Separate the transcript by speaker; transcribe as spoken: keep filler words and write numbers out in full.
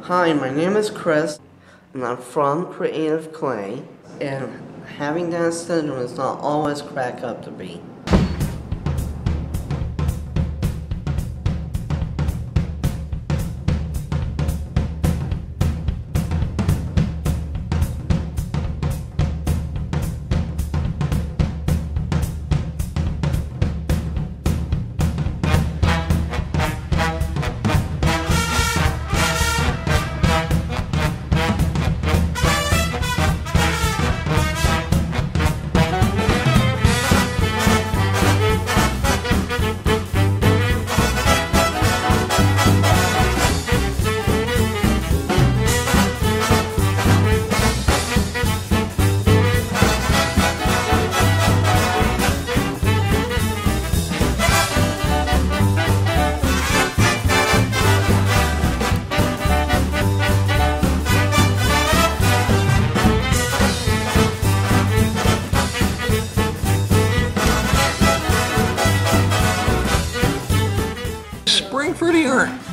Speaker 1: Hi, my name is Chris, and I'm from Creative Clay, and having Down syndrome is not always crack up to be.
Speaker 2: Spring for the earth.